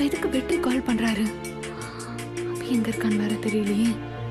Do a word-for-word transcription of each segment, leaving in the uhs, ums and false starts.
எதுக்கு வெற்றி கால் பண்றாரு? அபி எங்க இருக்கான்னு வேற தெரியலையே.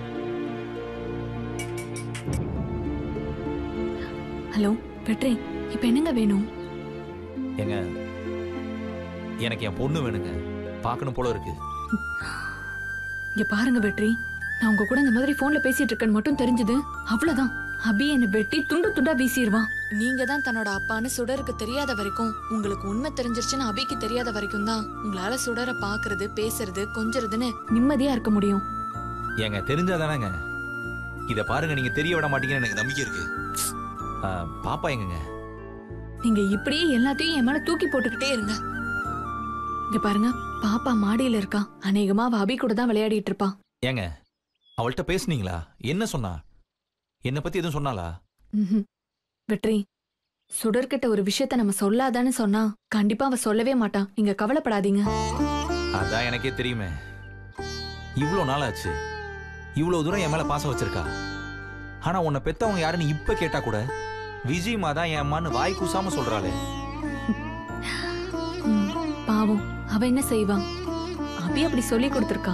ஹலோ வெற்றி, இப்ப என்னங்க வேணும்? எங்க எனக்கு என் பொண்ணு வேணுங்க, பார்க்கணும் போல இருக்கு. இங்க பாருங்க வெற்றி, நான் உங்க கூட இந்த மாதிரி போன்ல பேசிட்டு இருக்கேன்னு மட்டும் தெரிஞ்சது அவ்வளவுதான். அபி என்ன வெட்டி துண்டு துண்டா வீசிடுவான். நீங்க தான் தன்னோட அப்பான்னு சுடருக்கு தெரியாத வரைக்கும், உங்களுக்கு உண்மை தெரிஞ்சிருச்சுன்னு அபிக்கு தெரியாத வரைக்கும் தான் உங்களால சுடரை பாக்குறது, பேசுறது, கொஞ்சறதுன்னு நிம்மதியா இருக்க முடியும். ஏங்க தெரிஞ்சாதானங்க. இத பாருங்க, நீங்க தெரிய விட மாட்டீங்கன்னு எனக்கு நம்பிக்கை இருக்கு. பாப்பா எங்கங்க? நீங்க இப்படியே எல்லாத்தையும் என் மேல தூக்கி போட்டுக்கிட்டே இருங்க. இங்க பாருங்க, பாப்பா மாடியில இருக்கா. அநேகமா அவ அபி கூட தான் விளையாடிட்டு இருப்பா. ஏங்க அவள்கிட்ட பேசுனீங்களா? என்ன சொன்னா? என்ன பத்தி எதுவும் சொன்னாளா? வெற்றி, சுடர்கிட்ட ஒரு விஷயத்த நம்ம சொல்லாதான்னு சொன்னா கண்டிப்பா அவ சொல்லவே மாட்டான். நீங்க கவலைப்படாதீங்க. அதான் எனக்கே தெரியுமே. இவ்வளவு நாள் ஆச்சு, இவ்வளவு தூரம் என் மேல பாசம் வச்சிருக்கா. ஆனா உன்னை பெத்தவங்க யாருன்னு இப்ப கேட்டா கூட விஜயமா தான் என் அம்மான்னு வாய் கூசாம சொல்றாளே. பாவம், அவ என்ன செய்வா? அபி அப்படி சொல்லி கொடுத்திருக்கா.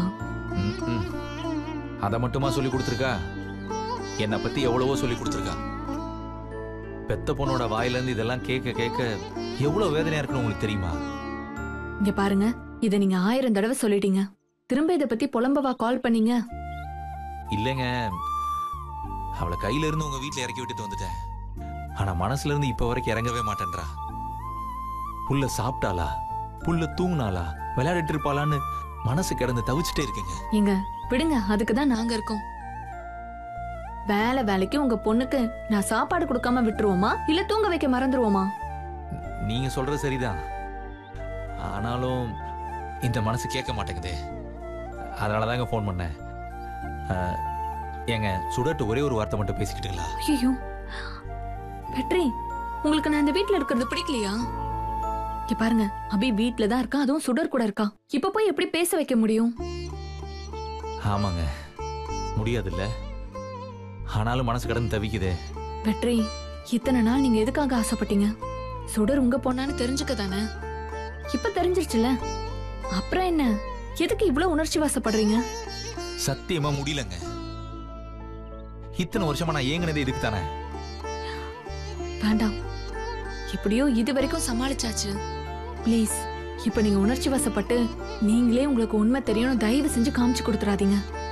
அத மட்டுமா சொல்லி கொடுத்திருக்கா? என்னை பத்தி எவ்வளவோ சொல்லி கொடுத்திருக்கா. பெத்த பொண்ணோட வாயில இருந்து இதெல்லாம் கேட்க கேட்க எவ்வளவு வேதனையா இருக்குன்னு உங்களுக்கு தெரியுமா? இங்க பாருங்க, இத நீங்க ஆயிரம் தடவை சொல்லிட்டீங்க. திரும்ப இத பத்தி புலம்பவா கால் பண்ணீங்க? இல்லைங்க, அவளை கையில இருந்து உங்க வீட்டுல இறக்கி விட்டுட்டு வந்துட்டேன். ஆனா மனசுல இருந்து இப்ப வரைக்கும் இறங்கவே மாட்டேன்றா. புள்ள சாப்பிட்டாளா, புள்ள தூங்குனாளா, விளையாடிட்டு இருப்பாளான்னு மனசு கிடந்து தவிச்சுட்டே இருக்கீங்க. எங்க விடுங்க, அதுக்குதான் நாங்க இருக்கோம். வேலை வேலைக்கு உங்க பொண்ணுக்கு நான் சாப்பாடு கொடுக்காம விட்டுருவோமா, இல்ல தூங்க வைக்க மறந்துருவோமா? நீங்க சொல்றது சரிதான். ஆனாலும் இந்த மனசு கேட்க மாட்டேங்குதே. அதனாலதாங்க போன் பண்ணேன். ஏங்க சுடட்டு ஒரே ஒரு வார்த்தை மட்டும் பேசிக்கிட்டீங்களா? ஐயோ வெற்றி, உங்களுக்கு நான் இந்த வீட்டுல இருக்கிறது பிடிக்கலையா? இங்க பாருங்க, அபி வீட்டுல தான் இருக்கா, அதுவும் சுடர் கூட இருக்கா. இப்ப போய் எப்படி பேச வைக்க முடியும்? ஆமாங்க, முடியாது இல்ல. ஆனாலும் மனசு கடந்து தவிக்குதே. வெற்றி, இத்தனை நாள் நீங்க எதுக்காக ஆசைப்பட்டீங்க? சுடர் உங்க பொண்ணான்னு தெரிஞ்சுக்க தானே. இப்ப தெரிஞ்சிருச்சுல, அப்புறம் என்ன? எதுக்கு இவ்வளவு உணர்ச்சி வாசப்படுறீங்க? சத்தியமா முடியலங்க. இத்தனை வருஷமா நான் ஏங்கினதே இதுக்கு தானே. வேண்டாம், எப்படியோ இது வரைக்கும் சமாளிச்சாச்சு. பிளீஸ், இப்ப நீங்க உணர்ச்சி வசப்பட்டு நீங்களே உங்களுக்கு உண்மை தெரியும் தயவு செஞ்சு காமிச்சு கொடுத்துறாதீங்க.